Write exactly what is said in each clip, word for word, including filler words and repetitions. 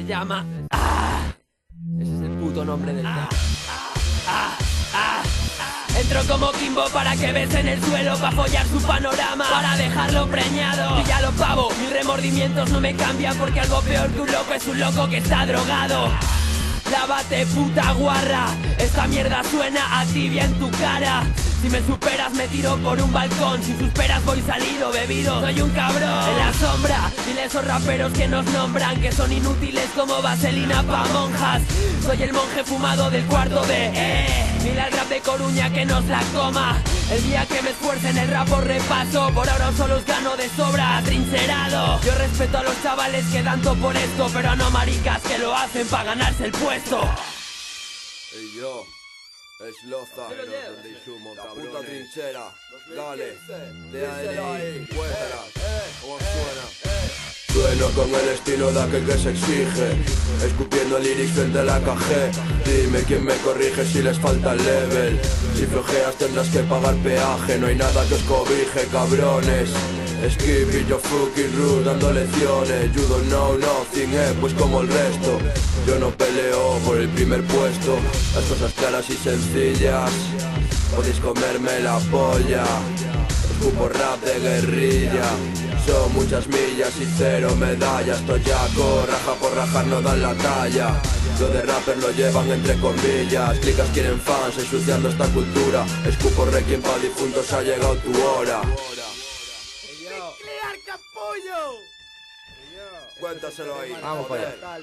llama... ¡Ah! Ese es el puto nombre del tema. ¡Ah! ¡Ah! Entro como Kimbo para que besen el suelo, pa' follar su panorama, para dejarlo preñado. Y ya lo pavo, mis remordimientos no me cambian, porque algo peor que un loco es un loco que está drogado. Lávate, puta guarra, esta mierda suena a tibia en tu cara. Si me superas me tiro por un balcón, si superas voy salido, bebido, soy un cabrón. En la sombra, dile a esos raperos que nos nombran que son inútiles como vaselina pa' monjas. Soy el monje fumado del cuarto de eh. Dile al rap de Coruña que nos la coma. El día que me esfuerce en el rap os repaso, por ahora solo os gano de sobra, atrincherado. Yo respeto a los chavales que dan todo por esto, pero no maricas que lo hacen pa' ganarse el puesto. Y yo, es Loza, la puta trinchera, dale, de ahí, cuéntala, ¿cómo suena? Sueno con el estilo de aquel que se exige, escupiendo lyrics frente a la K G. Dime quién me corrige si les falta el level. Si flojeas tendrás que pagar peaje, no hay nada que os cobije, cabrones. Skip y yo fucking rude dando lecciones. You don't know nothing, eh, pues como el resto. Yo no peleo por el primer puesto. Las cosas claras y sencillas, podéis comerme la polla. Escupo rap de guerrilla. Son muchas millas y cero medallas. Toyaco, raja por rajar no dan la talla. Lo de rapper lo llevan entre comillas. Clicas quieren fans ensuciando esta cultura. Escupo requiem pa' difuntos, ha llegado tu hora. ¡Nuclear capullo! Cuéntaselo ahí. Vamos para allá. Dale.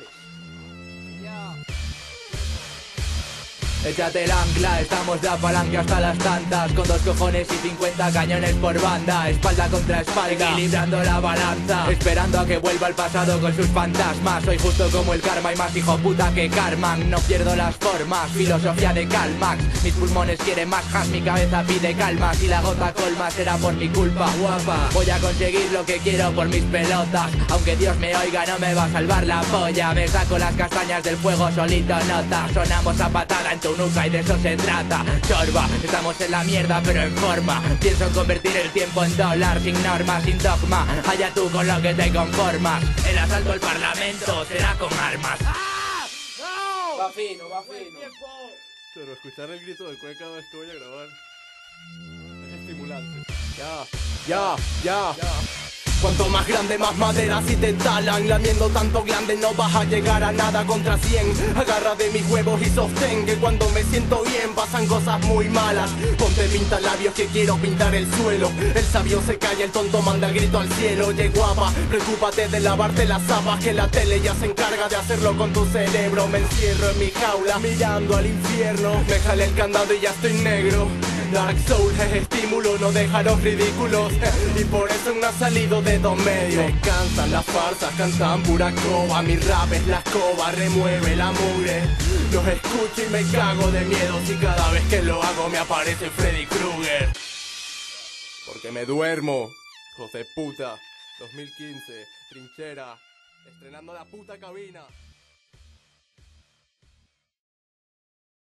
Échate el ancla, estamos de palanca hasta las tantas, con dos cojones y cincuenta cañones por banda, espalda contra espalda, equilibrando la balanza, esperando a que vuelva el pasado con sus fantasmas. Soy justo como el karma y más hijo puta que Karman. No pierdo las formas, filosofía de Calmax. Mis pulmones quieren más hash, mi cabeza pide calma. Si la gota colma será por mi culpa, guapa. Voy a conseguir lo que quiero por mis pelotas. Aunque Dios me oiga no me va a salvar la polla. Me saco las castañas del fuego solito nota. Sonamos a patada en tu nuca y de eso se trata. Chorba, estamos en la mierda pero en forma. Pienso convertir el tiempo en dólar, sin normas, sin dogma. Allá tú con lo que te conformas. El asalto al parlamento será con armas. ¡Ah! ¡No! Va fino, va fino. ¡Tiempo! Pero escuchar el grito del cueca cada vez que voy a grabar es estimulante. Ya, ya, ya, ya. Cuanto más grande, más madera si te talan. Lamiendo tanto glande no vas a llegar a nada contra cien. Agarra de mis huevos y sostén que cuando me siento bien pasan cosas muy malas. Ponte pinta labios que quiero pintar el suelo. El sabio se calla, el tonto manda el grito al cielo. Oye guapa, preocúpate de lavarte las zapas, que la tele ya se encarga de hacerlo con tu cerebro. Me encierro en mi jaula mirando al infierno. Me jalé el candado y ya estoy negro. Dark Soul es estímulo, no dejaros ridículos. Y por eso no ha salido de dos medios. Me cansan las farsas, cantan pura coba. Mi rap es la escoba, remueve la mugre. Los escucho y me cago de miedo. Si cada vez que lo hago me aparece Freddy Krueger. Porque me duermo, hijos de puta. dos mil quince, trinchera, estrenando la puta cabina.